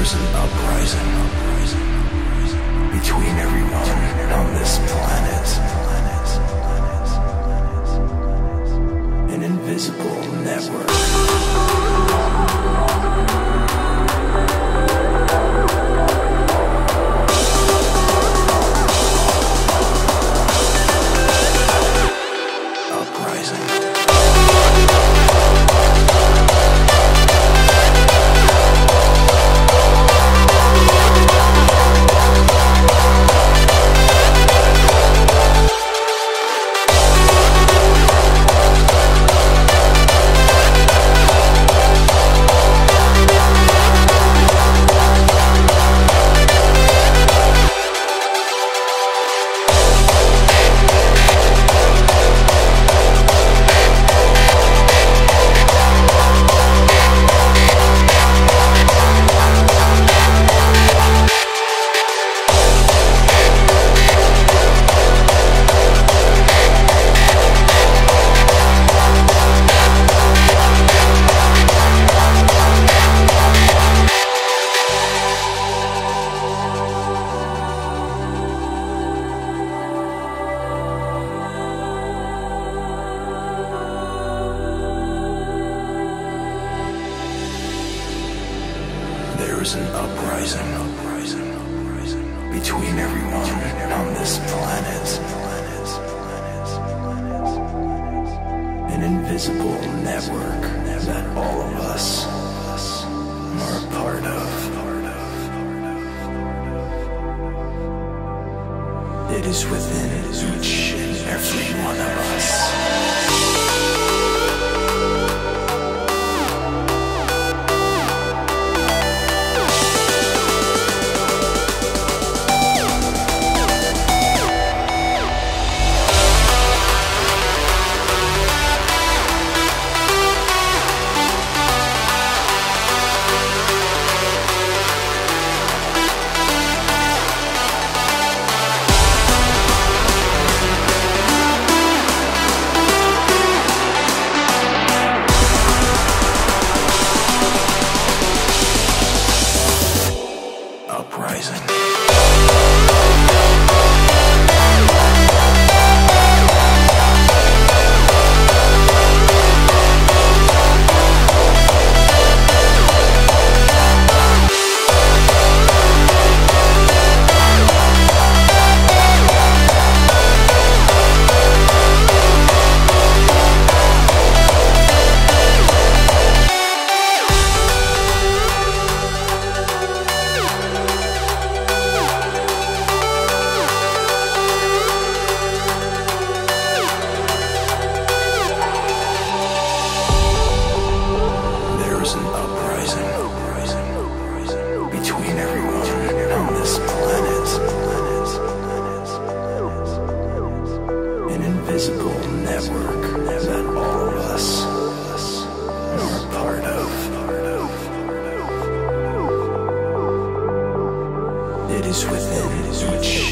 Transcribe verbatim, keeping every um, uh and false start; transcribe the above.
There's an uprising between everyone on this planet. An invisible network. There's an uprising between everyone on this planet. An invisible network that all of us are a part of. It is within each and every one of us. Uprising. Between everyone on this planet. An invisible network that all of us are a part of. It is within each